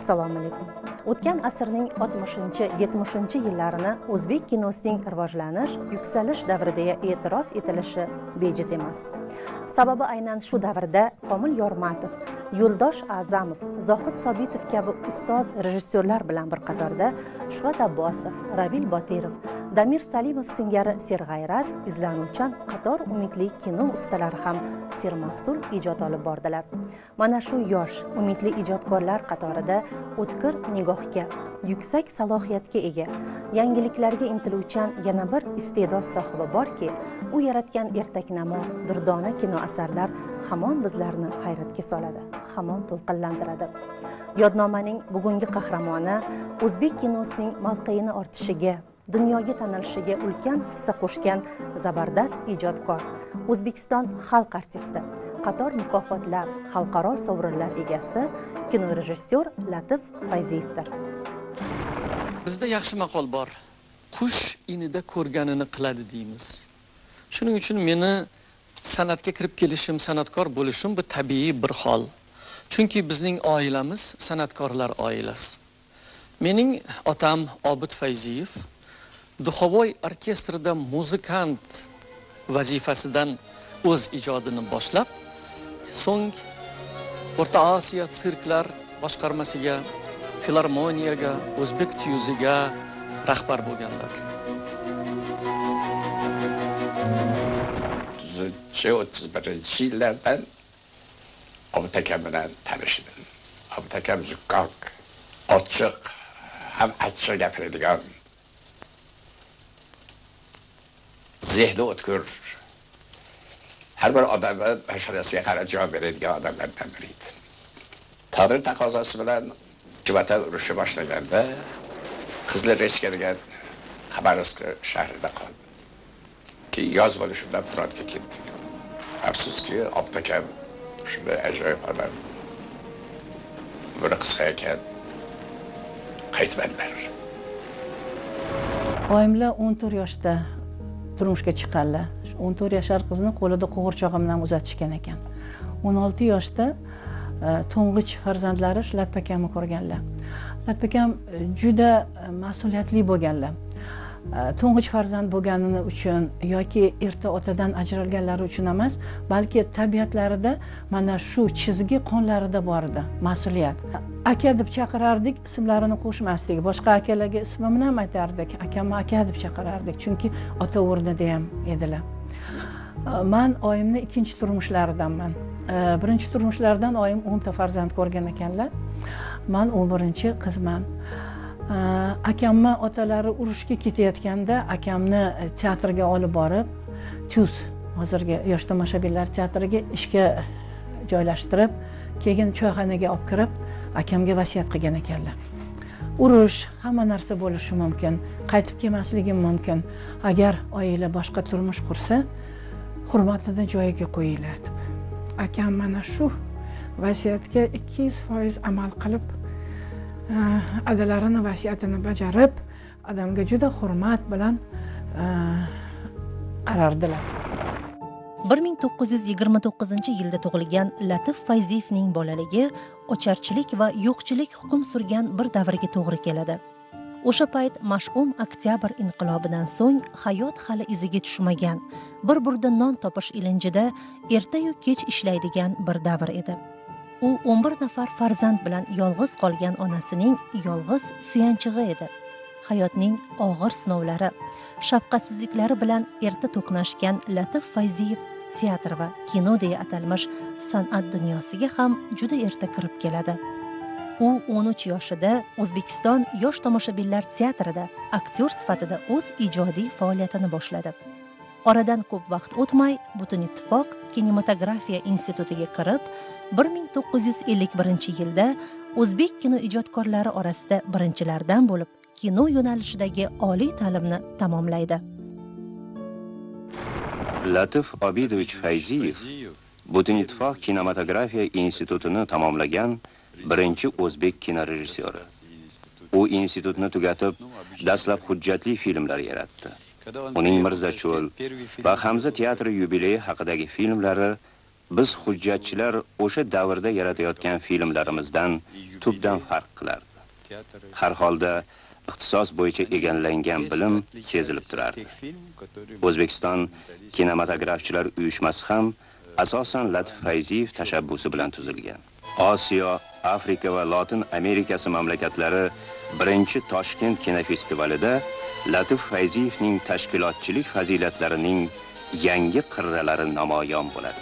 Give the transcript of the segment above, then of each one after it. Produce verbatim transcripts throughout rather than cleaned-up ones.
Assalomu alaykum. O'tgan asrning oltmishinchi yetmishinchi yillarini o'zbek kinosining rivojlanish, yuksalish davrida e'tirof etilishi bejiz emas. Sababi aynan shu davrda Komil Yormatov, Yo'ldosh A'zamov, Zohid Sobitov kabi ustoz rejissyorlar bilan bir qatorda Shuhrat Abbosov, Ravil Botirov, Damir Salimov singari serg'ayrat, izlanuvchan qator umidli kino ustalari ham sermahsul ijod olib bordilar. Mana shu yosh, umidli ijodkorlar qatorida o'tkir nigohga, yuksak salohiyatga ega, yangiliklarga intiluvchan yana bir iste'dod sohibi borki, u yaratgan ertaknamo, durdona kino asarlar hamon bizlarni hayratga soladi, hamon to'lqinlantiradi. Yodnomaning bugungi qahramoni o'zbek kinosining mavqeini ortishiga, dunyoga tanilishiga ulkan hissa qo'shgan zabardast ijodkor, O'zbekiston xalq artisti, qator mukofotlar, xalqaro sovrinlar egasi, kinorejissyor Latif Fayziyevdir. Bizda yaxshi maqol bor. Qush inida ko'rganini qiladi deymiz. Shuning uchun meni san'atga kirib kelishim, san'atkor bo'lishim bu tabiiy bir hol. Chunki bizning oilamiz san'atkorlar oilasi. Mening otam Obid Fayziyev Duxovoy orkestrida muzikant vazifasidan o'z ijodini boshlab, so'ng O'rta Osiyo sirklar boshqarmasiga, filarmoniyaga, o'zbek tyuziga rahbar bo'lganlar. o'ttiz birinchi yillardan Obid aka bilan tanishdim. Obid aka zukkoq, ochiq, ham achchiq gapiradigan, zehni o'tkir, har bir odamni basharasiga qarab javob beradigan odamlardan biri edi. Taqdir taqozosi bilan Vatan urushi boshlaganda Qizlar Rechka degan Xabarovsk shahrida qoldi. Keyin yoz bo'lishi bilan Firotga ketdik. Afsuski, Obid akam shunday ajoyib odam, umri qisqa ekan, qaytmadilar. Oyimlar o'n to'rt yoshda turmushga chiqqanlar. o'n to'rt yashar qizni qo'lida qo'g'irchog'i bilan uzatishgan ekan. o'n olti yoshda to'ng'ich farzandlari Latip akamni ko'rganlar. Latip akam juda mas'uliyatli bo'lganlar. To'ng'ich farzand bo'lganini uchun yoki erta otadan ajralganlari uchun emas, balki tabiatlarida mana shu chizgi qonlarida bor edi, mas'uliyat. Aka deb chaqirardik, ismlarini qo'shmasdik. Boshqa akalarga ismini ham aytardik. Akamni aka deb chaqirardik, chunki ota o'rnida ham edilar. Men oyimni ikkinchi turmushlaridanman. Birinchi turmushlardan oyim o'nta farzand ko'rgan ekanlar. Men o'n birinchi qizman. Akamni otalari urushga ketayotganda akamni teatrga olib borib, Tuz, hozirgi yosh tomoshabinlar teatriga ishga joylashtirib, keyin choyxonaga olib kirib, akamga vasiyat qilgan ekanlar. Urush, hamma narsa bo'lishi mumkin, qaytib kelmasligim mumkin. Agar oila boshqa turmush qursa, hurmatini joyiga qo'yinglar deb. Akam mana shu vasiyatga ikki yuz foiz amal qilib, adalarini vasiyatini bajarib, odamga juda hurmat bilan qarardilar. bir ming to'qqiz yuz yigirma to'qqizinchi yilda tug'ilgan Latif Fayziyevning bolaligi ocharchilik va yo'qchilik hukm surgan bir davrga to'g'ri keladi. O'sha payt mash'um oktyabr inqilobidan so'ng hayot hali iziga tushmagan, bir burda non topish ilinjida erta-yu kech ishlaydigan bir davr edi. U o'n bir nafar farzand bilan yolg'iz qolgan onasining yolg'iz suyanchig'i edi. Hayotning og'ir sinovlari, shafqatsizliklari bilan erta to'qnashgan Latif Fayziyev teatr va kino deya atalmish san'at dunyosiga ham juda erta kirib keladi. U o'n uch yoshida O'zbekiston yosh tomoshabinlar teatrida aktyor sifatida o'z ijodiy faoliyatini boshladi. Oradan ko'p vaqt o'tmay Butun ittifoq kinematografiya institutiga kirib, bir ming to'qqiz yuz ellik birinchi yilda o'zbek kino ijodkorlari orasida birinchilardan bo'lib, kino yo'nalishidagi oliy ta'limni tamomlaydi. Latif Obidovich Fayziyev Butun ittifoq kinematografiya institutini tamomlagan birinchi o'zbek kinorejissyori. U institutni tugatib, dastlab hujjatli filmlar yaratdi. Uning Mirzacho'l va Hamza teatri yubileyi haqidagi filmlari biz hujjatchilar o'sha davrda yaratayotgan filmlarimizdan tubdan farq qilardi. Har holda ixtisos bo'yicha egallangan bilim sezilib turardi. O'zbekiston kinematografchilar uyushmasi ham asosan Latif Fayziyev tashabbusi bilan tuzilgan. Osiyo, Afrika va Lotin Amerikasi mamlakatlari birinchi Toshkent kinofestivalida Latif Fayziyevning tashkilotchilik fazilatlarining yangi qirralari namoyon bo'ladi.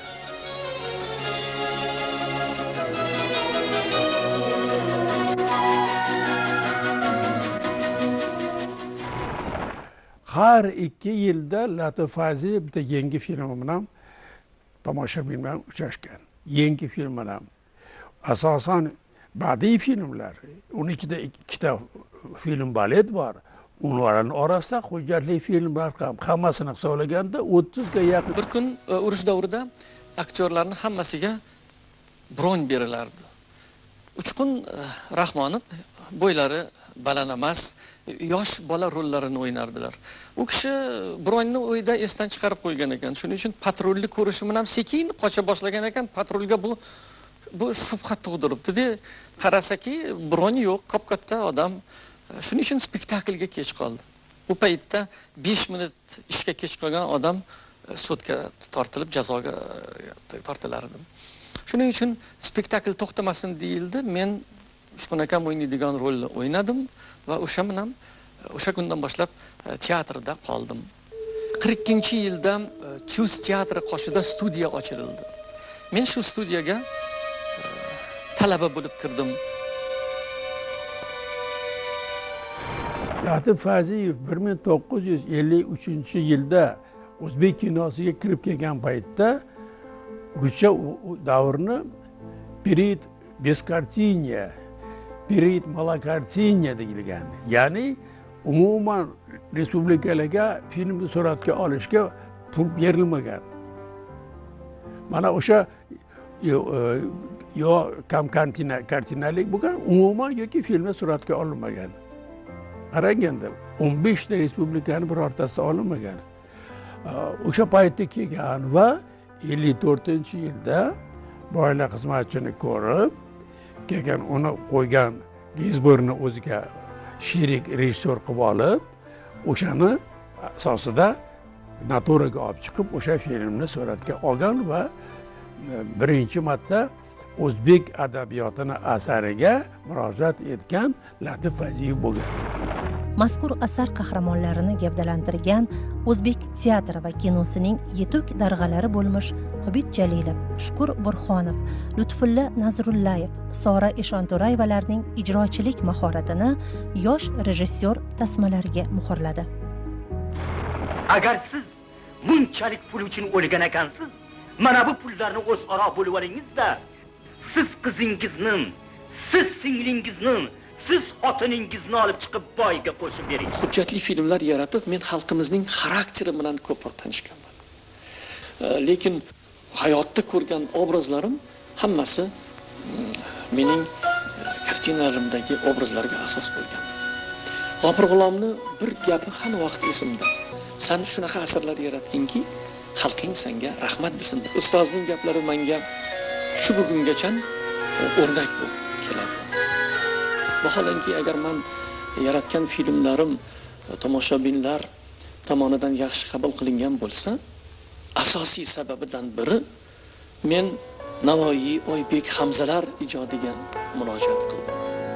Har ikki yilda Latif Fayziyev bitta yangi film bilan tomoshabin bilan uchrashgan. Yangi film bilan. Asosan badiiy filmlar, uning ichida ikkita film balet bor. Ularning orasida hujjatli filmlar ham hammasini hisoblaganda o'ttiz ga yaqin. Bir kun urush davrida aktyorlarning hammasiga bron berilardi. Uchqun Rahmonov bo'ylari baland emas, yosh bola rollarini o'ynardilar. U kishi bronni o'yda esdan chiqarib qo'ygan ekan. Shuning uchun patrulni ko'rishimi ham sekin qocha boshlagan ekan. Patrulga bu bu shubha tug'diribdi-da. Qarasaki, bron yo'q, qop-katta odam. Shuning uchun spektaklga kech qoldi. Bu paytda besh minut ishga kech qolgan odam sudga tortilib jazoga tortilardi. Shuning uchun spektakl to'xtamasin deyildi. Men Uchqun akam o'ynaydigan rolni o'ynadim va o'sha bilan o'sha kundan boshlab teatrda qoldim. qirq ikkinchi yilda Chus teatri qoshida studiya ochildi. Men shu studiyaga talaba bo'lib kirdim. Latif Fayziyev bir ming to'qqiz yuz ellik uchinchi yilda o'zbek kinosiga kirib kelgan paytda ruscha davrni перед бескартинья, перед малокартинья deyilgan. Ya'ni umuman respublikalarga filmni suratga olishga pul berilmagan. Mana o'sha yo kam kartinalik bo'lgan, umuman yoki filmni suratga olinmagan. Qaraganda o'n besh ta respublikani birortasida olinmagan. O'sha paytda kelgan va ellik to'rtinchi yilda boylar xizmatchini ko'rib, kelgan uni qo'ygan Gizborni o'ziga sherik rejissyor qilib olib, o'shani asosida naturaga olib chiqib, o'sha filmni suratga olgan va birinchi marta o'zbek adabiyotini asariga murojaat etgan Latif Fayziyev bo'lgan. Mazkur asar qahramonlarini gavdalantirgan o'zbek teatri va kinosining yetuk darg'alari bo'lmish Obid Jalilov, Shukur Burxonov, Lutfulla Nazrullayev, Sora Eshonto'rayevalarning ijrochilik mahoratini yosh rejissyor tasmalariga muhrladi. Agar siz bunchalik pul uchun o'lgan ekansiz, mana bu pullarni o'zaro bo'lib olingizda, siz qizingizni, siz singlingizni, siz xotiningizni olib chiqib boyga qo'shib bering. Hujjatli filmlar yaratib, men xalqimizning xarakteri bilan ko'proq tanishganman. Lekin hayotda ko'rgan obrazlarim hammasi mening kartinalarimdagi obrazlarga asos bo'lgan. G'ofur G'ulomni bir gapi har vaqt esimda. Sen shunaqa asarlar yaratdingki, xalqing senga rahmat desin. Ustozning gaplari menga shu bugungacha o'rnak bo'lib keladi. Vaholanki agar men yaratgan filmlarim tomoshabinlar tomonidan yaxshi qabul qilingan bo'lsa, asosiy sababidan biri men Navoiy, Oybek, Hamzalar ijodiga murojaat qildim.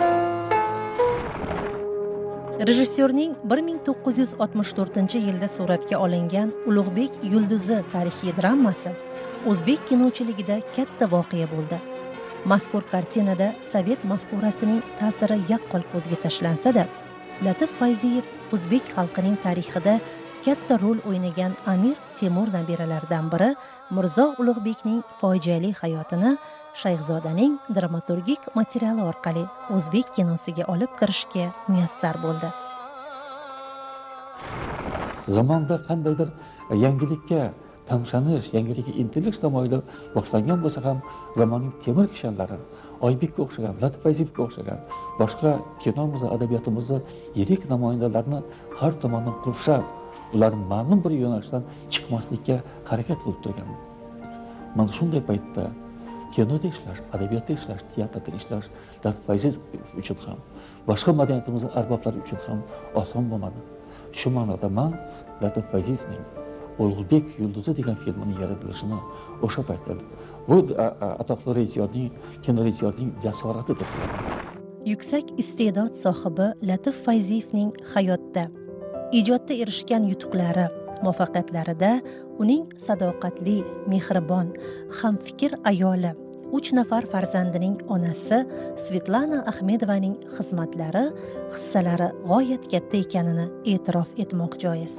Rejissyorning bir ming to'qqiz yuz oltmish to'rtinchi yilda suratga olingan Ulug'bek yulduzi tarixiy dramasi o'zbek kinochiligida katta voqea bo'ldi. Mazkur kartinada sovet mafkurasining ta'siri yaqqol ko'zga tashlansa-da, Latif Fayziyev o'zbek xalqining tarixida katta rol o'ynagan Amir Temur nabiralaridan biri Mirzo Ulug'bekning fojiali hayotini Shayxzodaning dramaturgik materiali orqali o'zbek kinosiga olib kirishga muyassar bo'ldi. Zamonda qandaydir yangilikka tamshanish, yangilikka intilish tamoyili boshlangan bo'lsa ham, zamonning temir kishanlari, Oybekka o'xshagan, Latif Fayziyevga o'xshagan, boshqa kinomizni, adabiyotimizni yirik namoyandalarini har tomondan qurshab, ularni ma'lum bir yo'nalishdan chiqmaslikka harakat qilib turgan. mana shunday paytda kinoda ishlash, adabiyotda ishlash, teatrda ishlash Latif Fayziyev uchun ham, boshqa madaniyatimizning arboblari uchun ham oson bo'lmadi. Shu ma'noda men Latif Fayziyevning Ulug'bek yulduzi degan filmining yaratilishini o'sha paytda bu atoqli rejissyorning, kino rejissyorning jasorati deb bilaman. Yuksak iste'dod sohibi Latif Fayziyevning hayotda, ijodda erishgan yutuqlari, muvaffaqiyatlarida uning sadoqatli, mehribon, hamfikr ayoli, uch nafar farzandining onasi Svetlana Ahmedovaning xizmatlari, hissalari g'oyat katta ekanini e'tirof etmoq joiz.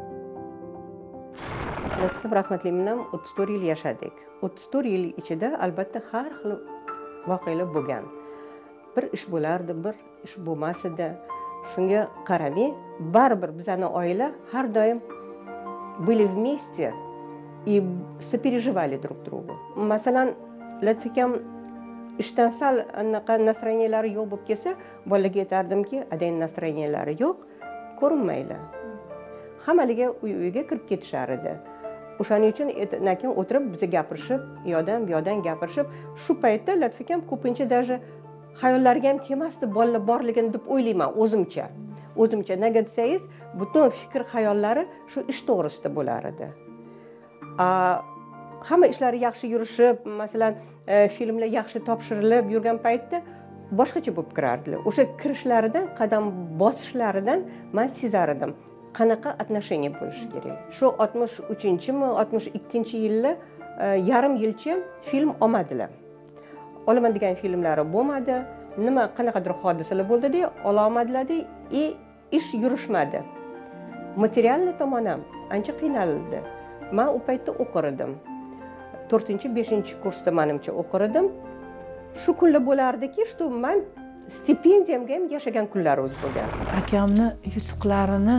Latif rahmatli bilan o'ttiz to'rt yil yashadik. o'ttiz to'rt yil ichida albatta har xil voqealar bo'lgan. Bir ish bo'lardi, bir ish bo'lmas edi. Shunga qaramay, baribir bizning oila har doim были вместе и сопереживали друг другу. Masalan, Latif akam ishdan sal anaqa настроениялari yo'q bo'lib kelsa, bolaga aytardimki, "Aday настроениялari yo'q, ko'rinmaydi." Hammaliga uy-uyga kirib ketishar edi. O'shaning uchun keyin o'tirib bizga gapirishib, u yoqdan bu yoqdan gapirishib, shu paytda Latif akam ko'pincha даже xayollariga ham kelmasdi bolalar borligini deb o'ylayman o'zimcha. O'zimcha nega desangiz, butun fikr xayollari shu ish to'g'risida bo'lar edi. Hamma ishlari yaxshi yurishib, masalan, filmlar yaxshi topshirilib yurgan paytda boshqacha bo'lib kirardilar. O'sha kirishlaridan, qadam bosishlaridan men sezar edim. Qanaqa отношение bo'lishi kerak. Shu oltmish uchinchimi, oltmish ikkinchi yilda yarim yilcha film olmadilar. Olaman degan filmlari bo'lmadi. Nima qanaqadir hodisalar bo'ldi-da, ola olmadilar-da, и ish yurishmadi. Materialniy tomon ham ancha qiynaldi. Men u paytda o'qir edim. to'rtinchi beshinchi kursda menimcha o'qir edim. Shu kunlar bo'lardiki, shu men stipendiyamga ham yashagan kunlar o'z bo'lgan. Akamni yutuqlarini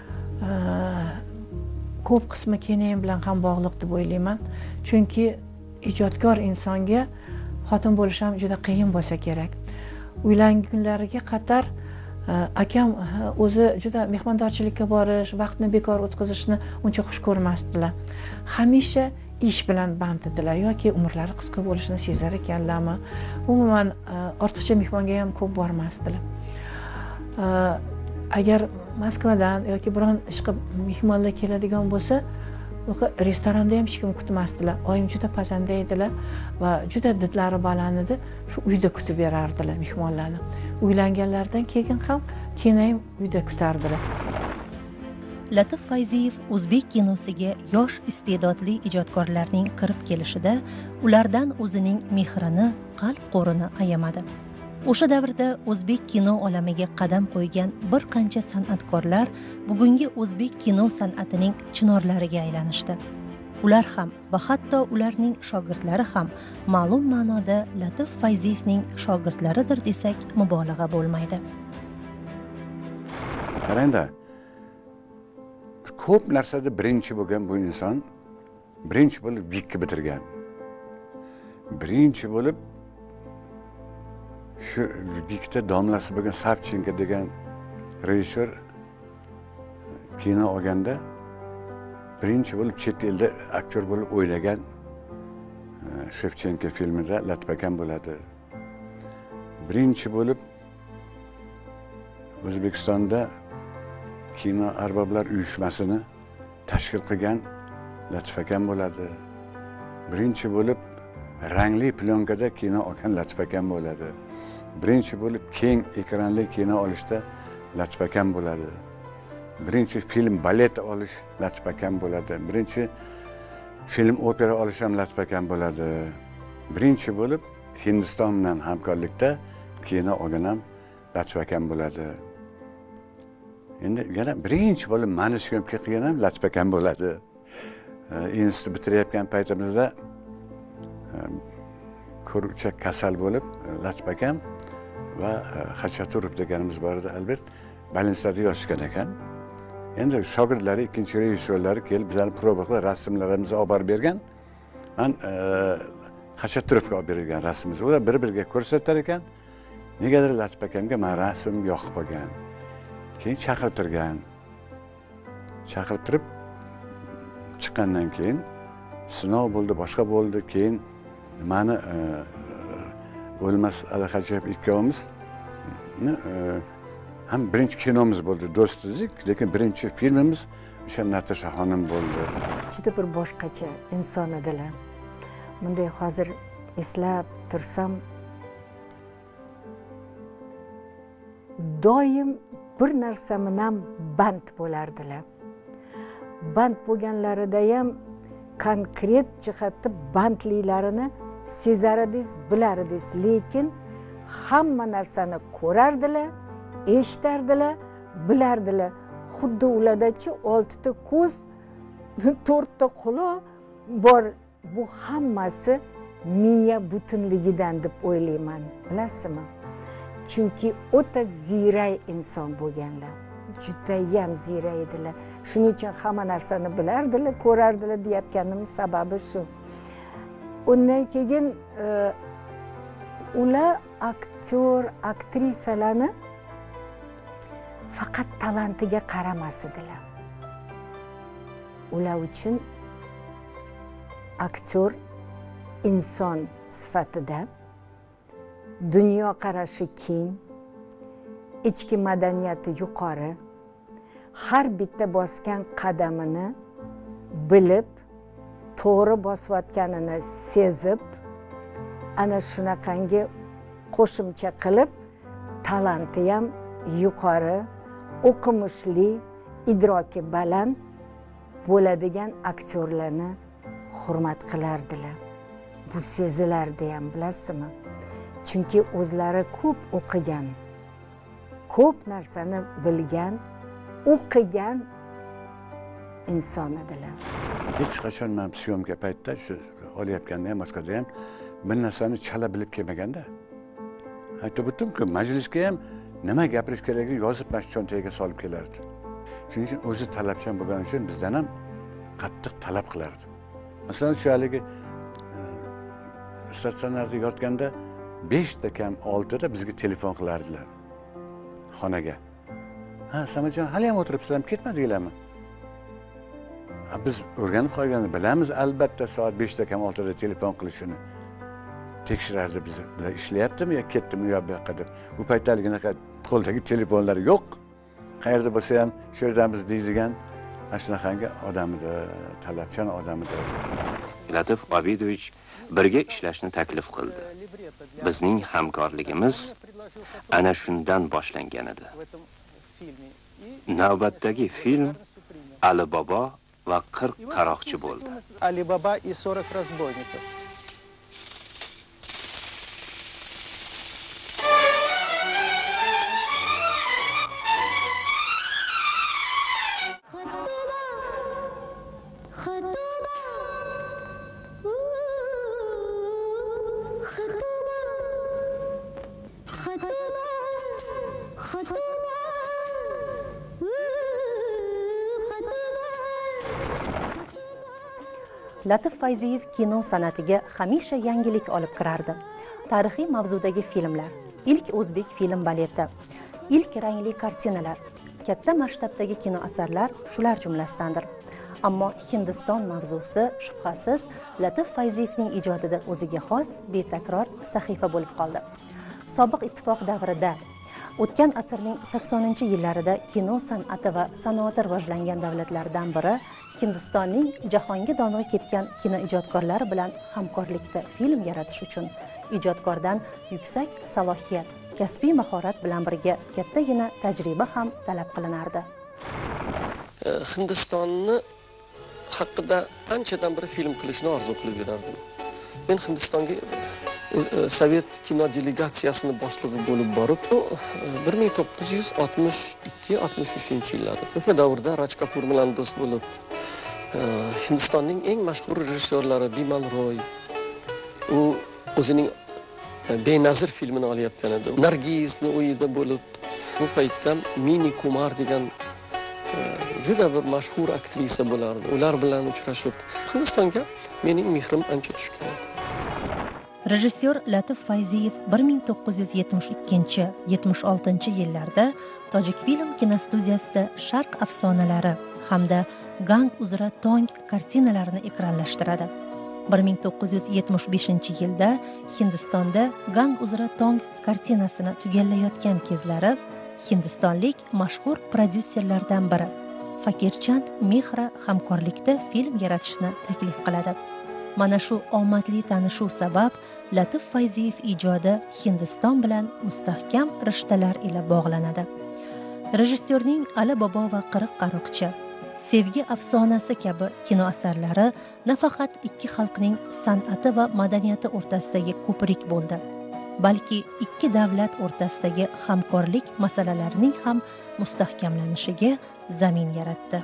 ko'p qismi kinoyim bilan ham bog'liq deb o'ylayman. Chunki ijodkor insonga xotin bo'lish ham juda qiyin bo'lsa kerak. Uylangunlariga qadar akam o'zi juda mehmondorchilikka borish, vaqtni bekor o'tkazishni uncha xush ko'rmasdilar. Hamisha ish bilan band edilar yoki umrlari qisqa bo'lishini sezar ekanlarmi. Umuman ortiqcha mehmonga ham ko'p bormasdilar. Agar Moskvadan yoki biron ishqa mehmonlar keladigan bo'lsa, restoranda ham hech kim kutmasdilar. Oyim juda pazanda edilar va juda didlari baland edi. Shu uyda kutib berardilar mehmonlarni. Uylanganlardan keyin ham kinoyim uyda kutardilar. Latif Fayziyev o'zbek kinosiga yosh iste'dodli ijodkorlarning kirib kelishida ulardan o'zining mehrini, qalb qo'rini ayamadi. O'sha davrda o'zbek kino olamiga qadam qo'ygan bir qancha san'atkorlar bugungi o'zbek kino san'atining chinorlariga aylanishdi. Ular ham va hatto ularning shogirdlari ham ma'lum ma'noda Latif Fayziyevning shogirdlaridir desak mubolag'a bo'lmaydi. Qarangda, ko'p narsada birinchi bo'lgan bu inson birinchi bo'lib Vikni bitirgan. Birinchi bo'lib shu Vikda domlasi bo'lgan Savchenko degan rejissyor kino olganda birinchi bo'lib chet elda aktyor bo'lib o'ynagan Shevchenko filmida Latif akam bo'ladi. Birinchi bo'lib O'zbekistonda kino arboblar uyushmasini tashkil qilgan Latif akam bo'ladi. Birinchi bo'lib rangli plyonkada kino olgan Latif akam bo'ladi. Birinchi bo'lib keng ekranli kino olishda Latif akam bo'ladi. Birinchi film balet olish Latif akam bo'ladi. Birinchi film opera olish ham Latif akam bo'ladi. Birinchi bo'lib Hindiston bilan hamkorlikda kino olgan ham Latif akam bo'ladi. Endi yana birinchi bo'lib mani syomka qilgan ham Latif akam bo'ladi. Institut bitirayotgan paytimizda ko'ruvchak kasal bo'lib Latif akam va Xachaturov deganimiz bor edi, Albert больницада yotishgan ekan. Endi shogirdlari, ikkinchi rejissyorlari kelib bizlarni proba qilib rasmlarimizni olib borib bergan. Men Xachaturovga olib bergan rasmimizni ular bir-biriga ko'rsatar ekan. Negadir Latif akamga men rasmim yoqib qolgan. Keyin chaqirtirgan. Chaqirtirib chiqqandan keyin sinov bo'ldi, boshqa bo'ldi. Keyin mani O'lmas Alixachev ikkovimiz ham birinchi kinomiz bo'ldi, do'stlik, lekin birinchi filmimiz o'sha Natasha xonim bo'ldi. Juda bir boshqacha inson edilar. Bunday hozir eslab tursam, doim bir narsa bilan band bo'lardilar. Band bo'lganlarida ham konkret jihatda bandliklarini sezar edingiz, bilar edingiz, lekin hamma narsani ko'rardilar, eshitardilar, bilardilar. Xuddi ulardachi oltita ko'z, to'rtta quloq bor. Bu hammasi miya butunligidan deb o'ylayman, bilasizmi? Chunki o'ta ziyrak inson bo'lganlar. Judayam ziyrak edilar. Shuning uchun hamma narsani bilardilar, ko'rardilar deyotganim sababi shu. Undan keyin ular aktyor, aktrisalarni faqat talantiga qaramas edilar. Ular uchun aktyor inson sifatida dunyo qarashi keng, ichki madaniyati yuqori, har bitta bosgan qadamini bilib, to'g'ri bosayotganini sezib, ana shunaqangi qo'shimcha qilib, talanti ham yuqori, o'qimishli, idroki baland bo'ladigan aktyorlarni hurmat qilardilar. Bu sezilardi ham, bilasizmi? Chunki o'zlari ko'p o'qigan, ko'p narsani bilgan, o'qigan inson edilar. Hech qachon men syomka paytida shu olayotganda ham, boshqada ham bir narsani chala bilib kelmaganda. Aytib o'tdim-ku, majlisga ham nima gapirish kerakligini yozib mana shu cho'ntagiga solib kelardi. Shuning uchun o'zi talabchan bo'lgani uchun bizdan ham qattiq talab qilardi. Masalan, shu haligi statsionarda yotganda beshta kam oltida bizga telefon qilardilar xonaga. Ha, Samajon, hali ham o'tiribsizlarmi, ketmadinglarmi? Biz o'rganib qolganmiz, bilamiz albatta soat beshta kam oltida telefon qilishini. Tekshirardi bizni, bular ishlayaptimi yo ketdimi yo bu yoqqa deb. Bu paytdaliginaqa qo'ldagi telefonlar yo'q. Qayerda bo'lsa ham shu yerdamiz deydigan shunaqangi odam edi, talabchan odam edi. Latif Obidovich birga ishlashni taklif qildi. Bizning hamkorligimiz ana shundan boshlangan edi. Navbatdagi film Ali Bobo va qirq qaroqchi bo'ldi. Ali Bobo и сорок разбойников. Latif Fayziyev kino san'atiga hamisha yangilik olib kirardi. Tarixiy mavzudagi filmlar, ilk o'zbek film baleti, ilk rangli kartinalar, katta masshtabdagi kino asarlar shular jumlasidandir. Ammo Hindiston mavzusi shubhasiz Latif Fayziyevning ijodida o'ziga xos betakror sahifa bo'lib qoldi. Sobiq ittifoq davrida o'tgan asrning saksoninchi yillarida kino san'ati va sanoati rivojlangan davlatlardan biri Hindistonning jahonga dong'i ketgan kino ijodkorlari bilan hamkorlikda film yaratish uchun ijodkordan yuksak salohiyat, kasbiy mahorat bilan birga kattagina tajriba ham talab qilinardi. Hindistonni haqida anchadan beri film qilishni orzu qilib yurardim. Men Hindistonga Sovet kino delegatsiyasini boshlig'i bo'lib borib, bir ming to'qqiz yuz oltmish ikki oltmish uchinchi yillarda o'sha davrda Raj Kapur bilan do'st bo'lib, Hindistonning eng mashhur rejissyorlari Bimal Roy u o'zining Benazir filmini olayotgan edi. Nargizning uyida bo'lib, bu paytda Mini Kumar degan juda bir mashhur aktrisa bo'lardi. Ular bilan uchrashib, Hindistonga mening mehrim ancha tushgan edi. Rejissyor Latif Fayziyev bir ming to'qqiz yuz yetmish ikkinchi yetmish oltinchi yillarda Tojik film kinostudiyasida Sharq afsonalari hamda Gang uzra tong kartinalarini ekranlashtiradi. bir ming to'qqiz yuz yetmish beshinchi yilda Hindistonda Gang uzra tong kartinasini tugallayotgan kezlari hindistonlik mashhur prodyuserlardan biri Fakirchand Mehra hamkorlikda film yaratishni taklif qiladi. Mana shu omadli tanishuv sabab Latif Fayziyev ijodi Hindiston bilan mustahkam rishtalar ila bog'lanadi. Rejissyorning Ali Bobo va qirq qaroqchi, Sevgi afsonasi kabi kino asarlari nafaqat ikki xalqning san'ati va madaniyati o'rtasidagi ko'prik bo'ldi, balki ikki davlat o'rtasidagi hamkorlik masalalarining ham mustahkamlanishiga zamin yaratdi.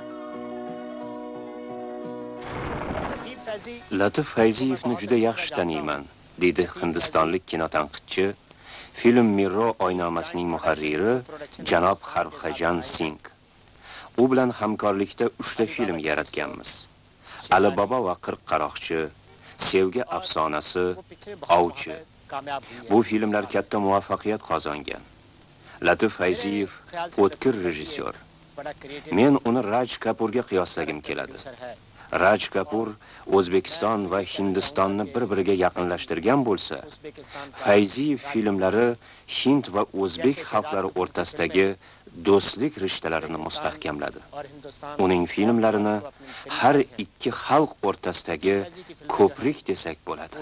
Latif Fayziyevni juda yaxshi taniyman, dedi hindistonlik kinotanqidchi, film Mirro oynomasining muharriri janob Harxajan Singh. U bilan hamkorlikda uchta film yaratganmiz. Ali Bobo va qirq qaroqchi, Sevgi afsonasi, Ovchi. Bu filmlar katta muvaffaqiyat qozongan. Latif Fayziyev o'tkir rejissyor. Men uni Raj Kapurga qiyoslagim keladi. Raj Kapur O'zbekiston va Hindistonni bir-biriga yaqinlashtirgan bo'lsa, Fayziyev filmlari Hind va o'zbek xalqlari o'rtasidagi do'stlik rishtalarini mustahkamladi. Uning filmlarini har ikki xalq o'rtasidagi ko'prik desak bo'ladi.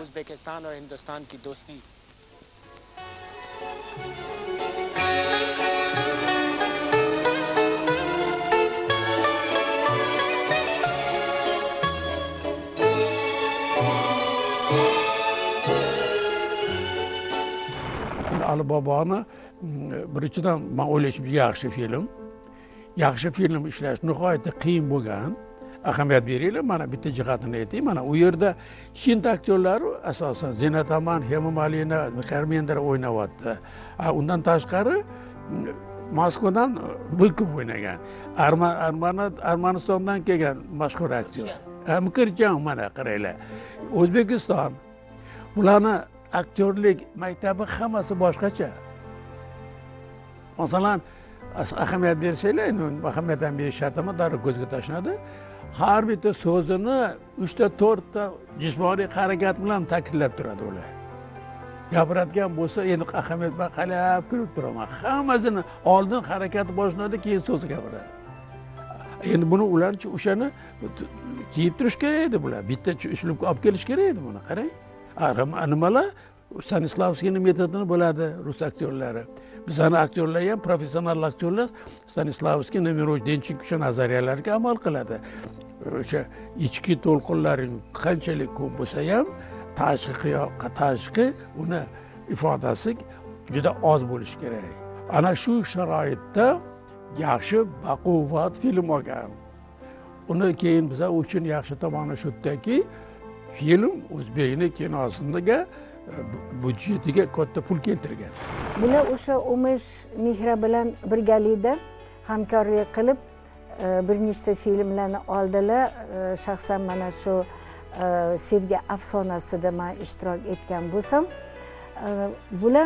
Ali Boboni birinchidan men o'ylashim yaxshi film. Yaxshi film ishlash nihoyatda qiyin bo'lgan. Ahamiyat beringlar, mana bitta jihatini aytayım. Mana u yerda Hind aktyorlari asosan Zinat Aman, Hema Malini, Karmendra o'ynayapti. Undan tashqari Moskvadan Bykov o'ynagan. Armanistondan kelgan mashhur aktyor. Mukirjon mana qaranglar. O'zbekiston. Bularni aktyorlik maktabi hammasi boshqacha. Masalan, ahamiyat bersanglar, endi ahamiyatdan berish shart emas, darrov ko'zga tashlanadi. Har bitta so'zini uchta to'rtta jismoniy harakat bilan ta'kidlab turadi ular. Gapiradigan bo'lsa, endi ahamiyat bilan qarab ko'rib turaman. Hammasini oldin harakati boshlanadi, keyin so'zi gapiradi. Endi buni ularchi o'shani kiyib turish kerak edi bular. Bitta uslubga olib kelish kerak edi buni, qarang. Nimalar Stanislavskiyning metodini bo'ladi rus aktyorlari. Bizning aktyorlar ham professional aktyorlar Stanislavskiy, Nemirovich, Denchik o'sha nazariyalarga amal qiladi. O'sha ichki to'lqinlaring qanchalik ko'p bo'lsa ham, tashqi qiyoqa, tashqi uni ifodasi juda oz bo'lishi kerak. Ana shu sharoitda yaxshi baquvvat film olgan. Uni keyin biz uchun yaxshi tomoni shu yerdaki, film o'zbekning kinosiga budjetiga katta pul keltirgan. Bular o'sha Umesh Mehra bilan birgalikda hamkorlik qilib bir nechta filmlarni oldilar. Shaxsan mana shu Sevgi afsonasida men ishtirok etgan bo'lsam, bular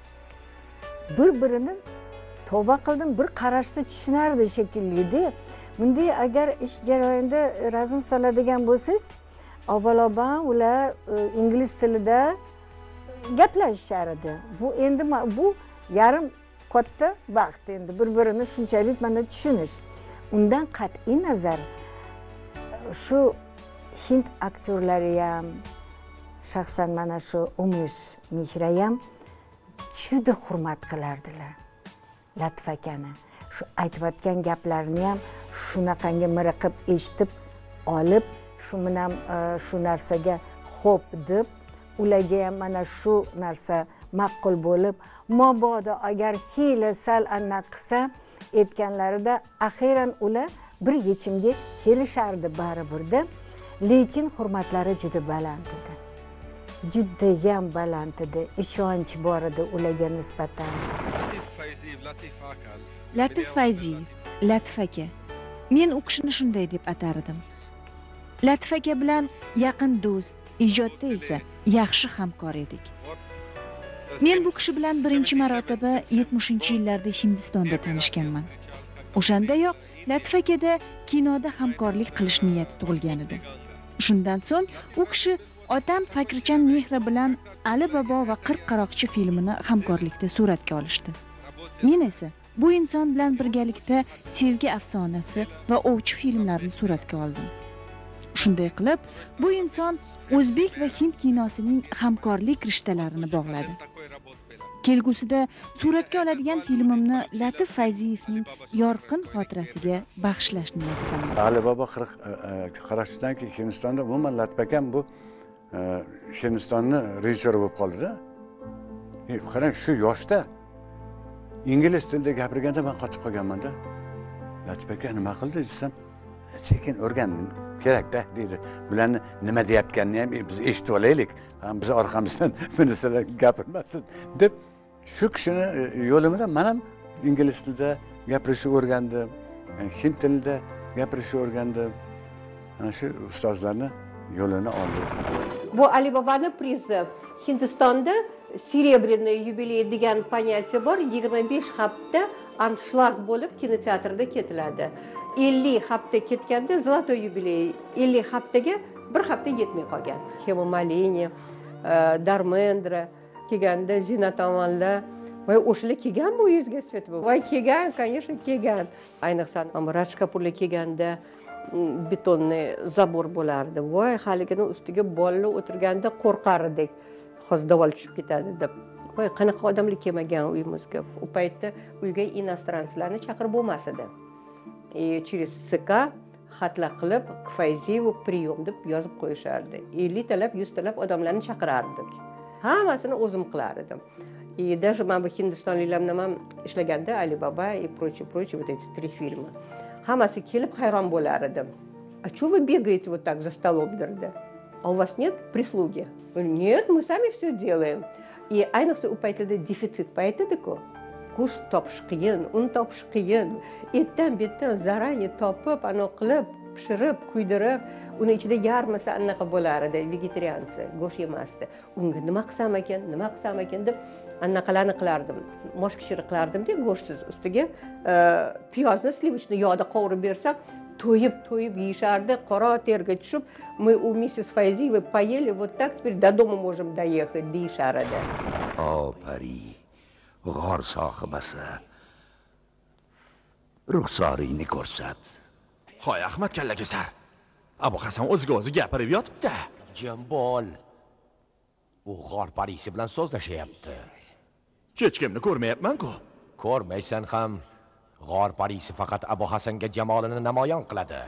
bir-birini tavba qildim, bir qarashda tushunardi shekilli-da. Bunday agar ish jarayonida razm soladigan bo'lsangiz, avvalo ular ingliz tilida gaplashishar edi. Bu endi bu yarim katta vaqt endi bir-birini shunchalik mana tushunish. Undan qat'iy nazar shu Hind aktyorlari ham, shaxsan mana shu Umesh Mehra ham juda hurmat qilardilar Latif akani. Shu aytayotgan gaplarini ham shunaqangi miriqib eshitib olib, shu bilan shu narsaga xo'p deb, ularga ham mana shu narsa ma'qul bo'lib, mabodo agar fe'li sal anna qilsa aytganlarida axiran ular bir yechimga kelishardi baribirda, lekin hurmatlari juda baland edi. Juda ham baland edi, ishonch bor edi ularga nisbatan. Latif Fayziyev, Latif aka. Men u kishini shunday deb atar edim. Latif aka bilan yaqin do'st, ijodda esa yaxshi hamkor edik. Men bu kishi bilan birinchi marotaba yetmishinchi yillarda Hindistonda tanishganman. O'shandayoq Latif akada kinoda hamkorlik qilish niyati tug'ilgan edi. Shundan so'ng u kishi otam Fakrichan Mehra bilan Ali Bobo va qirq qaroqchi filmini hamkorlikda suratga olishdi. Men esa bu inson bilan birgalikda Sevgi afsonasi va Ovchi filmlarini suratga oldim. Shunday qilib, bu inson O'zbek va Hind kinosining hamkorlik rishtalarini bog'ladi. Kelgusida suratga oladigan filmimni Latif Fayziyevning yorqin xotirasiga bag'ishlash niyatidaman. Ali Bobo qirq qaroqchidan keyin Hindistonda umuman Latif akam bu Hindistonni rejissyori bo'lib qoldi-da. Qarang, shu yoshda ingliz tilida gapirganda men qotib qolganman-da. Latif aka nima qildi desam, sekin o'rgan kerak-da deydi. Bularni nima deyotganini ham biz eshitib olaylik. Biz orqamizdan bunisilar gapirmasin deb shu kishini yo'limida men ham ingliz tilida gapirishni o'rgandim. Hind tilida gapirishni o'rgandim. Ana shu ustozlarni yo'lini oldim. Bu Ali Boboning prizi. Hindistonda Серебряный yubiley degan понятие bor. yigirma besh hafta anshlag bo'lib kinoteatrda ketiladi. ellik hafta ketganda Zolotoy yubiley, ellik haftaga bir hafta yetmay qolgan. Hema Malini, Darmendra kelganda, Zinatamanla va o'shalar kelgan bu yuzga svet bu. Voy kelgan, конечно, kelgan. Ayniqsa Raj Kapurlar kelganda betonli zabor bo'lardi. Voy, haligini ustiga bolalar o'tirganda qo'rqar edik. Hozir davol tushib ketadi deb. Voy, qanaqa odamlar kelmagan uyimizga. U paytda uyga inostranslarni chaqirib bo'lmas edi. E, через ЦК xatlar qilib Fayziyev priyom deb yozib qo'yishardi. ellik talab, yuz talab odamlarni chaqirardik. Hammasini o'zim qilar edim. И даже men bu hindistonliklar bilan ishlaganda Ali Bobo и прочее, прочее, вот эти три фильма. Hammasi kelib hayron bo'lar edim. А что вы бегаете вот так за столом, derdi? А у вас нет прислуги? Нет, мы сами все делаем. И ayniqsa u paytlarda defitsit payti edi-ku. Go'sht topish qiyin, un topish qiyin. Etdan betdan zarangi topib, ana qilib, pishirib, kuydirib, uni ichida yarmisi anaqa bo'lar edi, vegetarianchi, go'sht yemasdi. Unga nima qilsam ekan, nima qilsam ekan deb anaqalarni qilardim. Mosh kishiri qilardim-da, go'shtsiz ustiga piyozni slivochniy yog'da qovurib bersam, to'yib to'yib yeyishardi, qora terga tushib, мы у миссис Файзиевой поели вот так, теперь до дома можем доехать, deyishar edi. O pari, g'or sohibasi. Ruxsoringni ko'rsat. Hoy, Ahmad kallaga sar. Abu Hasan o'ziga o'zi gapirib yotibdi. Jim bo'l. U g'or parisi bilan so'zlashyapti. Hech kimni ko'rmayapman-ku. Ko'rmaysan ham, g'or parisi faqat Abu Hasanga jamolini namoyon qiladi.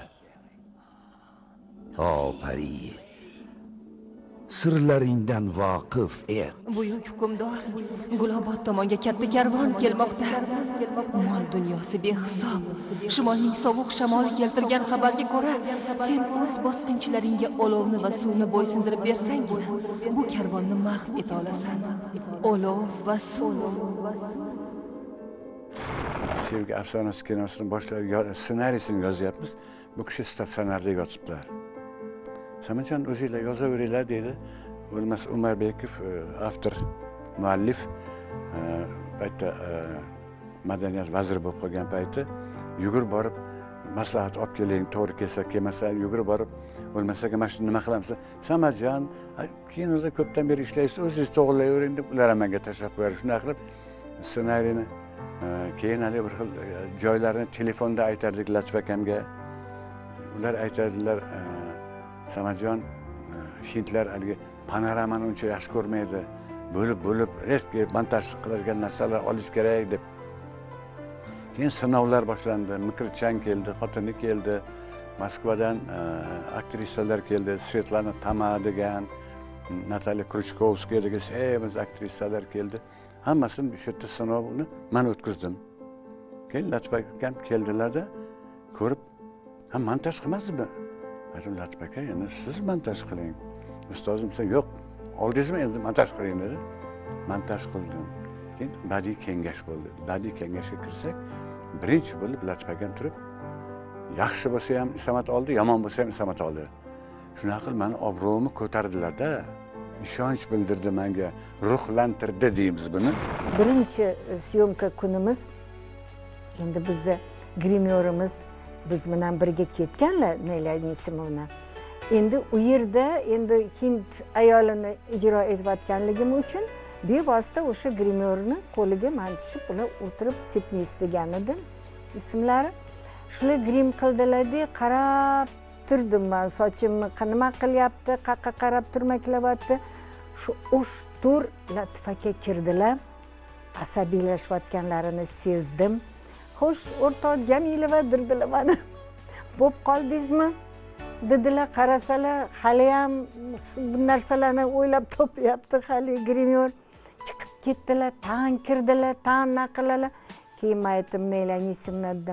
O pari, sirlaringdan voqif et. Buyuk hukmdor, Gulobod tomonga katta karvon kelmoqda. Mol dunyosi behisob. Shimolning sovuq shamoli keltirgan xabarga ko'ra, sen o'z bosqinchilaringga olovni va suvni bo'ysundirib bersangina, bu karvonni mahv eta olasan. Olov va suv. Sevgi afsonasi kinosini boshlab ssenariysini yozyapmiz. Bu kishi statsionarda yotibdilar. Samajon o'zinglar yozaveringlar dedi. O'lmas Umarbekov avtor, muallif paytda madaniyat vaziri bo'lib qolgan payti yugurib borib maslahat olib keling, to'g'ri kelsa, kelmasa yugurib borib bo'lmasaga mana shuni nima qilamiz? Samajon, kinoda ko'pdan beri ishlaysiz, o'zingiz to'g'rilayvering deb ular menga tashlab qo'yar. Shunday qilib ssenariyni keyin hali bir xil joylarni telefonda aytardik Latif akamga. Ular aytadilar, Samajon, hindlar haligi panoramani uncha yaxshi ko'rmaydi. Bo'lib-bo'lib reski montaj qiladigan narsalar olish kerak deb. Keyin sinovlar boshlandi. Mikrchan keldi, xotini keldi. Moskvadan aktrisalar keldi. Svetlana Tama degan, Nataliya Kruchkovskaya degan sevimli aktrisalar keldi. Hammasini shu yerda sinovni men o'tkazdim. Keyin Latif akam keldilarda ko'rib, "Ha, montaj qilmaysizmi?" Aytdim, "Latif aka, endi siz montaj qiling." Ustozim sen yo'q, oldingizmi endi montaj qiling dedi. Montaj qildim. Keyin badiiy kengash bo'ldi. Badiiy kengashga kirsak, birinchi bo'lib Latif akam turib, yaxshi bo'lsa ham isomat oldi, yomon bo'lsa ham isomat oldi. shunaqa qilib mani obro'imni ko'tardilar-da. Ishonch bildirdi menga, ruhlantirdi deymiz buni. Birinchi syomka kunimiz endi bizni grimyorimiz biz bilan birga ketganlar, Nayla Nisimovna. Endi u yerda endi hind ayolini ijro etayotganligim uchun bevosita o'sha grimyorni qo'liga men tushib, ular o'tirib Tsipnis degan edi ismlari. Shular grim qildilar-da, qarab turdim men, sochimni nima qilyapti, qayerga qarab turmaklabotdi. Shu uch tur Latifaga kirdilar. Asabiylashayotganlarini sezdim. Xo'sh, o'rtoq Jamilova dedilar mana. Bo'p qoldingizmi? Dedilar, qarasalar, hali ham bu narsalarni o'ylab topyapti hali grimyor. Chiqib ketdilar, tan kirdilar, tan naqillar. Keyin aytdim, Nayla Nisimna dedim.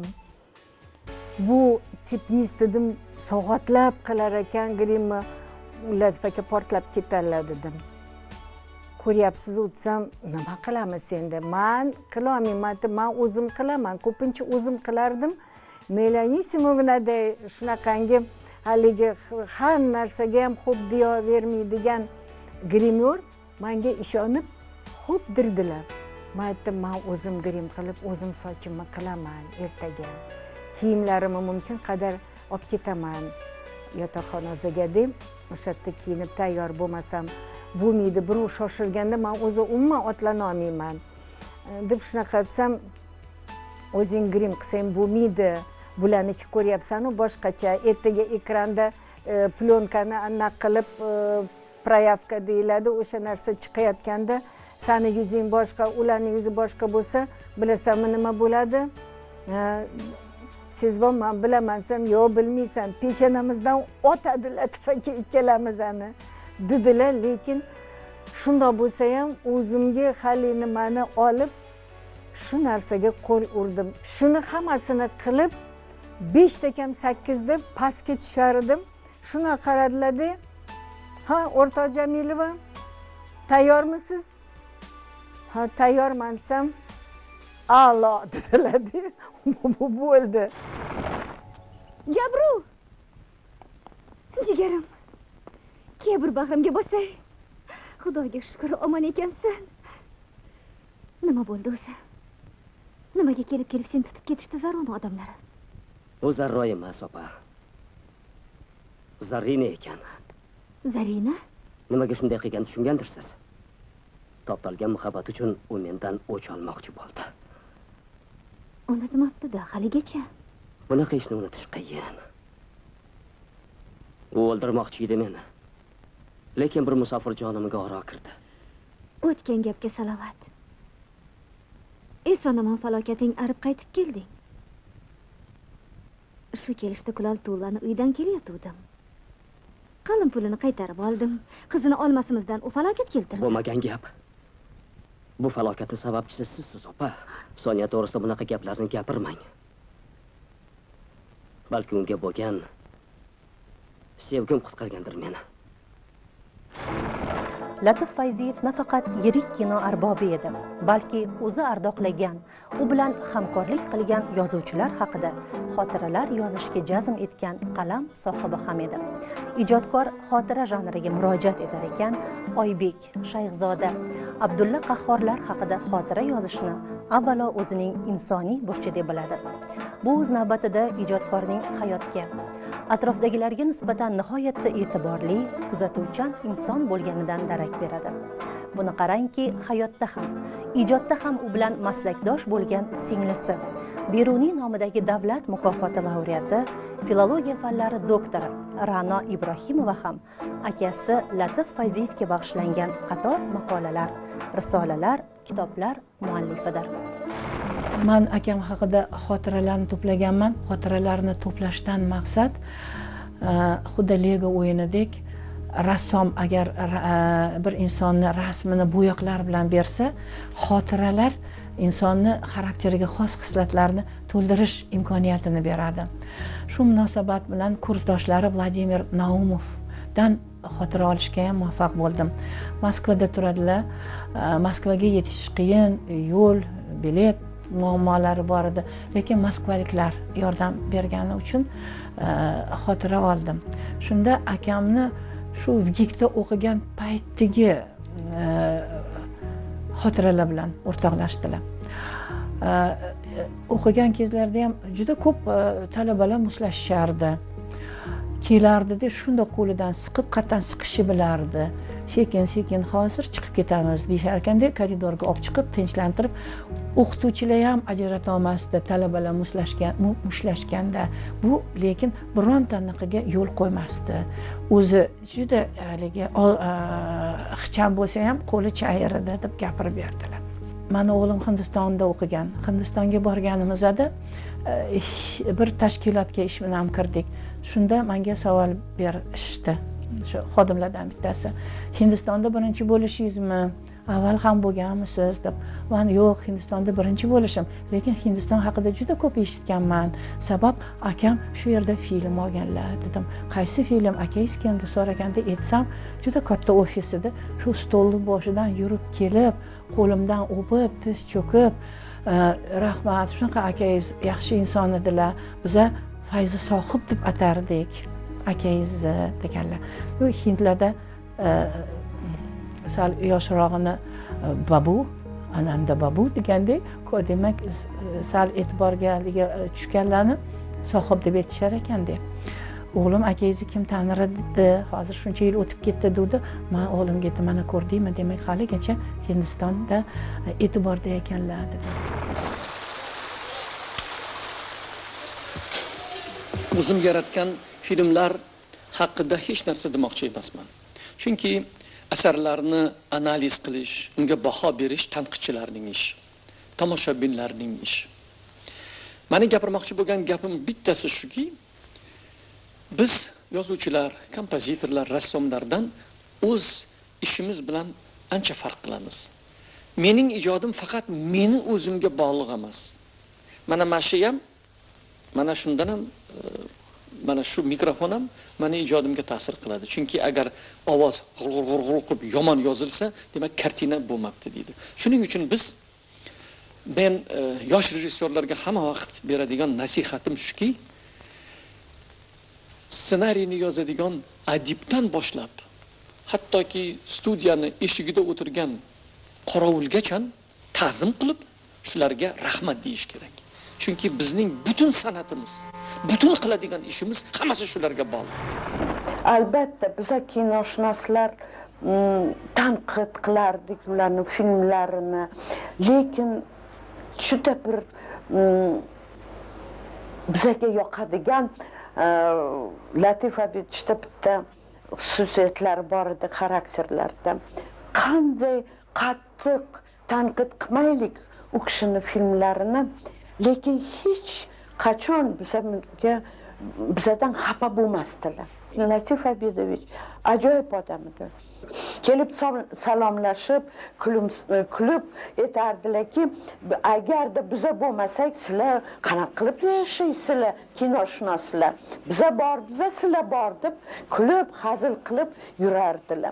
Bu Tsipnis dedim, soatlab qilar ekan grimni, Latifaga portlab ketarlar dedim. Ko'ryapsiz, o'tsam nima qilamiz endi? Men qila olmayman, men o'zim qilaman, ko'pincha o'zim qilardim. Nayla Nisimovnaday shunaqangi haligi har narsaga ham xo'p deyavermaydigan grimyor menga ishonib xo'p dirdilar. Men aytdim, men o'zim grim qilib, o'zim sochimni qilaman ertaga. Kiyimlarimni mumkin qadar olib ketaman yotoqxonaga deb, o'sha yerda kiyinib tayyor bo'lmasam bo'lmaydi, birov shoshilganda men o'zi umuman otlana olmayman deb shunaqa desam, o'zing grim qilsang bo'lmaydi, bularniki ko'ryapsan-ku boshqacha, ertaga ekranda plyonkani anaqa qilib proyavka deyiladi, o'sha narsa chiqayotganda sani yuzing boshqa, ularning yuzi boshqa bo'lsa, bilasanmi nima bo'ladi? Sezvonman, bilaman desam, yo'q bilmaysan, peshonamizdan otadi Latifaga ikkalamizni dedilar. Lekin shundoq bo'lsa ham o'zimga hali nimani olib shu narsaga qo'l urdim. Shuni hammasini qilib beshta kam sakkizda pastga tushar edim. Shuna qaradilar-da, ha, o'rtoq Jamilova, tayyormisiz? Ha, tayyorman desam, a'lo dedilar-da. Bu bo'ldi. Jabru! Jigarim. Ke bir bag'rimga bosay. Xudoga shukr, omon ekansan. Nima bo'ldi o'zi? Nimaga kelib-kelib seni tutib ketishdi Zarona odamlari? Bu Zarro emas, opa. Zarina ekan. Zarina? Nimaga shunday qilgan tushungandirsiz? Toptalgan muhabbat uchun u mendan o'ch olmoqchi bo'ldi. Unutmabdi-da haligacha. Bunaqa ishni unutish qiyin. U o'ldirmoqchi edi meni. Lekin bir musofir jonimga oro kirdi. O'tgan gapga salovat. Eson-omon falokating arib qaytib kelding. Shu kelishda Kulol Tullani uydan kelayotgandim. Qalin pulini qaytarib oldim. Qizini olmasimizdan u falokat keltirdi. Bo'lmagan gap. Bu falokatning sababchisi sizsiz, opa. Sonya to'g'risida bunaqa gaplarni gapirmang. Balki unga bo'lgan sevgim qutqargandir meni. Latif Fayziyev nafaqat yirik kino arbobi edi, balki o'zi ardoqlagan, u bilan hamkorlik qilgan yozuvchilar haqida xotiralar yozishga jazm etgan qalam sohibi ham edi. Ijodkor xotira janriga murojaat etar ekan, Oybek, Shayxzoda, Abdulla Qahhorlar haqida xotira yozishni avvalo o'zining insoniy burchi deb biladi. Bu o'z navbatida ijodkorning hayotga, atrofdagilarga nisbatan nihoyatda e'tiborli, kuzatuvchan inson bo'lganidan darak beradi. Buni qarangki, hayotda ham, ijodda ham u bilan maslakdosh bo'lgan singlisi, Beruniy nomidagi davlat mukofoti laureati, filologiya fanlari doktori Ra'no Ibrohimova ham akasi Latif Fayziyevga bag'ishlangan qator maqolalar, risolalar, kitoblar muallifidir. Men akam haqida xotiralarni to'plaganman. Xotiralarni to'plashdan maqsad xuddi Lego o'yinidek, rassom agar bir insonni rasmini bo'yoqlar bilan bersa, xotiralar insonni xarakteriga xos xislatlarni to'ldirish imkoniyatini beradi. Shu munosabat bilan kursdoshlari Vladimir Naumovdan xotira olishga ham muvaffaq bo'ldim. Moskvada turadilar. Moskvaga yetish qiyin, yo'l, bilet muammolari bor edi, lekin moskvaliklar yordam bergani uchun xotira oldim. Shunda akamni shu Vgikda o'qigan paytdagi xotiralar bilan o'rtoqlashdilar. O'qigan kezlarda ham juda ko'p talabalar muslashishardi. Kelardida shunda qo'lidan siqib, qatdan siqishi bilardi. Sekin-sekin hozir chiqib ketamiz deyshar ekanda, koridorga olib chiqib, tinchlantirib, o'qituvchilar ham ajrata olmasdi, talabalar muslashgan, mushlashganda. Bu lekin birontaniqiga yo'l qo'ymasdi. O'zi juda haligi ixcham bo'lsa ham qo'li chayiridi deb gapirib berdilar. Mani o'g'lim Hindistonda o'qigan. Hindistonga borganimizda bir tashkilotga ish bilan kirdik. Shunda menga savol berishdi. Shu xodimlardan bittasi. Hindistonda birinchi bo'lishingizmi? Avval ham bo'lganmisiz deb. Men yo'q, Hindistonda birinchi bo'lishim, lekin Hindiston haqida juda ko'p eshitganman. Sabab akam shu yerda film olganlar dedim. Qaysi film akangiz kim deb so'raganda aytsam, juda katta ofis edi. Shu stolning boshidan yurib kelib, qo'limdan o'pib, tiz cho'kib, rahmat, shunaqa akangiz yaxshi inson edilar. Biza Fayzi Sohib deb atardik. Akangiz deganlar. Bu hindlarda sal yoshrog'ini babu, ananda babu degandek, demak sal e'tiborga tushganlarni sohib deb aytishar ekanda. O'g'lim akangizni kim tanir edi? Hozir shuncha yil o'tib ketdi dedi. Men o'g'limga aytdim, mana ko'rdingmi, demak haligacha Hindistonda e'tiborda ekanlar dedi. O'zim yaratgan filmlar haqida hech narsa demoqchi emasman. Chunki asarlarni analiz qilish, unga baho berish tanqidchilarning ishi, tomoshabinlarning ishi. Meni gapirmoqchi bo'lgan gapim bittasi shuki, biz yozuvchilar, kompozitorlar, rassomlardan o'z ishimiz bilan ancha farq qilamiz. Mening ijodim faqat meni o'zimga bog'liq emas. Mana mashi ham, mana shundan ham mana shu mikrofon ham meni ijodimga ta'sir qiladi. Chunki agar ovoz g'urg'ur qilib yomon yozilsa, demak kartina bo'lmabdi deydi. Shuning uchun biz men yosh rejissyorlarga hamma vaqt beradigan nasihatim shuki, ssenariyni yozadigan adibdan boshlab, hattoki studiyani eshigida o'tirgan qorovulgacha ta'zim qilib, shularga rahmat deyish kerak. Chunki bizning butun san'atimiz, butun qiladigan ishimiz hammasi shularga bog'liq. Albatta, biz kinoshunoslar tanqid qilardik ularning filmlarini, lekin juda bir bizga yoqadigan Latif Abidishda bitta xususiyatlari bor edi, xarakterlarda. Qanday qattiq tanqid qilmaylik u kishining filmlarini, lekin hech qachon bizga bizdan xafa bo'lmasdilar. Latif Abidovich ajoyib odam edi. Kelib salomlashib, kulib aytardilarki, agarda biza bo'lmasak, sizlar qanaqa qilib yashaysizlar, kinoshunoslar. Biza bor, biza sizlar bor deb kulib, hazil qilib yurardilar.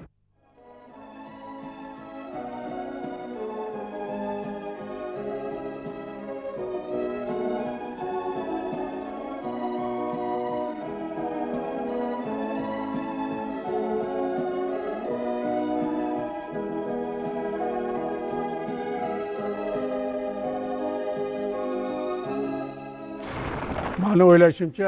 Mani o'ylashimcha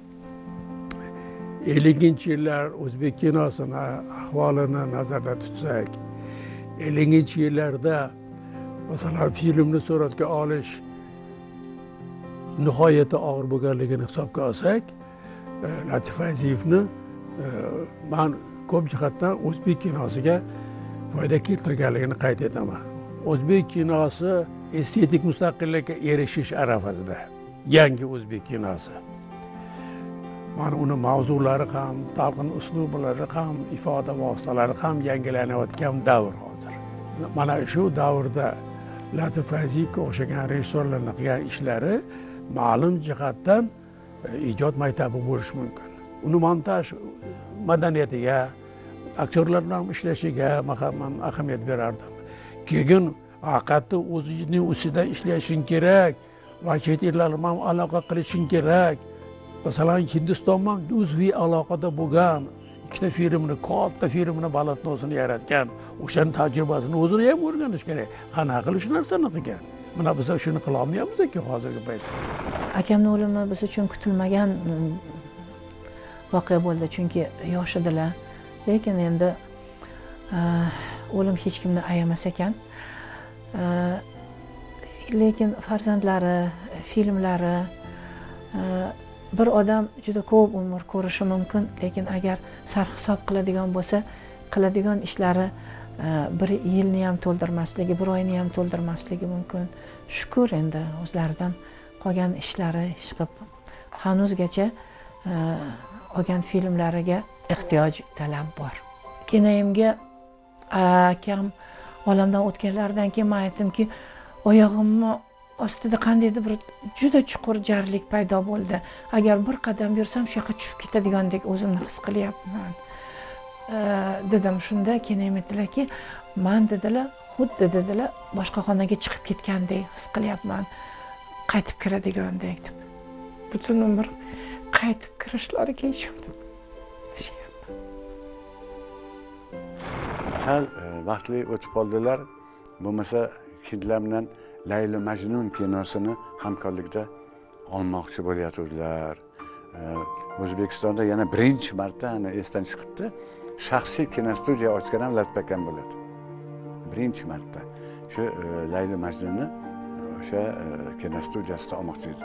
ellinchi yillar o'zbek kinosini ahvolini nazarda tutsak, ellinchi yillarda masalan filmni suratga olish nihoyatda og'ir bo'lganligini hisobga olsak, Latif Fayziyevni men ko'p jihatdan o'zbek kinosiga foyda keltirganligini qayd etaman. O'zbek kinosi estetik mustaqillikka erishish arafasida. Yangi o'zbek kinosi. Mana uni mavzulari ham, talqin uslublari ham, ifoda vositalari ham yangilanayotgan davr hozir. Mana shu davrda Latif Fayziyevga o'xshagan rejissyorlarning qilgan ishlari ma'lum jihatdan ijod maktabi bo'lishi mumkin. Uni montaj madaniyatiga, aktyorlar bilan ishlashiga ahamiyat berardim. Keyin haqiqatda o'zining ustida ishlashing kerak va chet ellar bilan aloqa qilishing kerak. Masalan, Hindiston bilan uzviy aloqada bo'lgan ikkita filmni, katta filmni balatnosini yaratgan, o'shaning tajribasini o'zini ham o'rganish kerak. Qanaqa qilib shu narsani qilgan? Mana biz shuni qila olmayapmiz-ku hozirgi paytda. Akamning o'limi biz uchun kutilmagan voqea bo'ldi, chunki yosh edilar. Lekin endi o'lim hech kimni ayamas ekan. Lekin farzandlari, filmlari, bir odam juda ko'p umr ko'rishi mumkin, lekin agar sarhisob qiladigan bo'lsa, qiladigan ishlari bir yilni ham to'ldirmasligi, bir oyni ham to'ldirmasligi mumkin. Shukr, endi o'zlaridan qolgan ishlari ish qilib hanuzgacha olgan filmlariga ehtiyoj, talab bor. Kenayimga akam olamdan o'tganlaridan keyin men aytdimki, oyog'imni ostida qandaydir bir juda chuqur jarlik paydo bo'ldi. Agar bir qadam yursam shu yoqqa tushib ketadigandek o'zimni his qilyapman dedim. Shunda keyin aytdilarki, men dedilar, xuddi dedilar, boshqa xonaga chiqib ketgandek his qilyapman, qaytib kiradigandek deb. Butun umr qaytib kirishlariga ishondim. Sal vaqtli o'tib qoldilar. Bo'lmasa hindlar bilan Layli Majnun kinosini hamkorlikda olmoqchi bo'layotganlar. O'zbekistonda yana birinchi marta ana esdan chiqibdi. Shaxsiy kinostudiya ochgan ham Latip akam bo'ladi. Birinchi marta shu Layli Majnunni o'sha kinostudiyasida olmoqchi edi.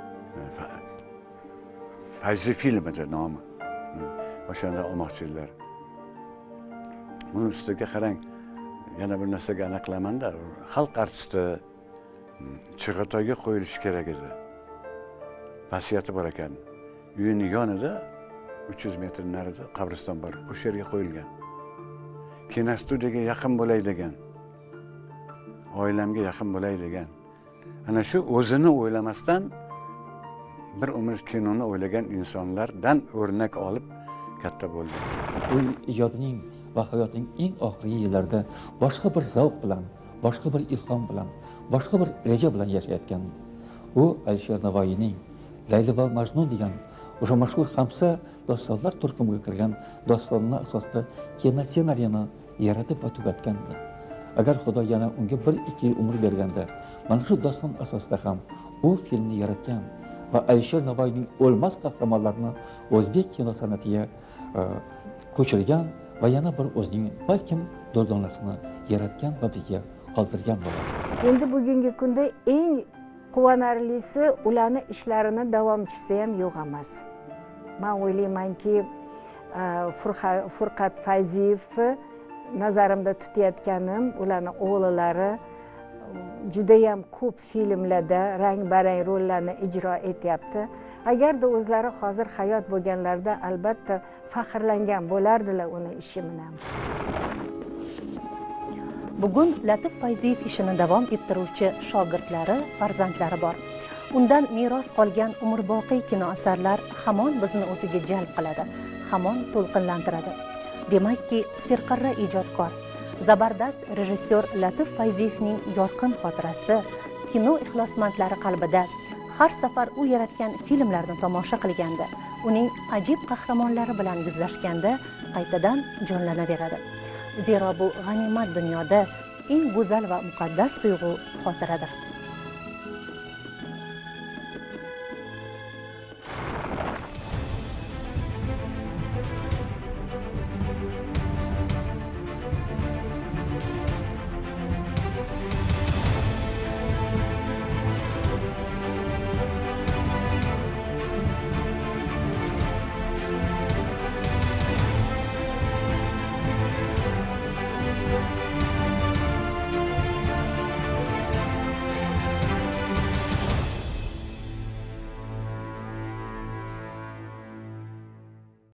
Fayzi film edi nomi. O'shanda olmoqchi edilar. Bunun ustiga qarang, yana bir narsaga aniqlamanda, xalq artisti Chig'atoyga qo'yilishi kerak edi. Vasiyati bor ekan. Uyini yonida uch yuz metr narida qabriston bor. O'sha yerga qo'yilgan. Kinostudiyaga yaqin bo'lay degan. Oilamga yaqin bo'lay degan. Ana shu o'zini o'ylamasdan bir umr kinoni o'ylagan insonlardan o'rnak olib katta bo'ldi. U ijodining va hayotining eng oxirgi yillarida boshqa bir zavq bilan, boshqa bir ilhom bilan, boshqa bir reja bilan yashayotgan. U Alisher Navoiyning Layli va Majnun degan o'sha mashhur xamsa dostonlar turkumiga kirgan dostonlar asosida kino ssenariyini yaratib va tugatgandi. Agar Xudo yana unga bir ikki yil umr berganda, mana shu doston asosida ham u filmni yaratgan va Alisher Navoiyning o'lmas qahramonlarini o'zbek kino san'atiga ko'chirgan va yana bir o'zining balkim durdonasini yaratgan va bizga qoldirgan bo'ladi. Endi bugungi kunda eng quvonarlisi ularni ishlarini davomchisi ham yo'q emas. Men o'ylaymanki, Furqat Fayziyev nazarimda tutayotganim, ularning o'g'illari juda ham ko'p filmlarda rang-barang rollarni ijro etyapti. Agarda o'zlari hozir hayot bo'lganlarida albatta faxrlangan bo'lardilar uni ishi bilan. Bugun Latif Fayziyev ishini davom ettiruvchi shogirdlari, farzandlari bor. Undan meros qolgan umrboqiy kino asarlar hamon bizni o'ziga jalb qiladi, hamon to'lqinlantiradi. Demakki, serqirra ijodkor, zabardast rejissyor Latif Fayziyevning yorqin xotirasi kino ixlosmandlari qalbida har safar u yaratgan filmlarni tomosha qilganda, uning ajib qahramonlari bilan yuzlashganda qaytadan jonlanaveradi. Zero bu g'animat dunyoda eng go'zal va muqaddas tuyg'u xotiradir.